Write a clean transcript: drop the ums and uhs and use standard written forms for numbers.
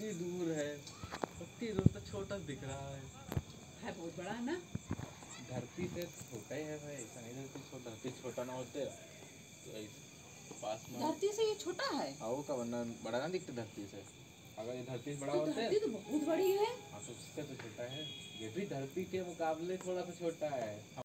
उतनी दूर है, उतनी दूर तो छोटा दिख रहा है बहुत बड़ा है ना। धरती से छोटा ही है भाई, ऐसा नहीं धरती छोटा ना होते तो पास में धरती से ये छोटा है। आओ का वरना बड़ा ना दिखते धरती से। अगर ये धरती से बड़ा तो होते धरती तो बहुत बड़ी है। हाँ तो उससे तो छोटा है, ये भी धरती के मुकाबले थोड़ा सा छोटा है।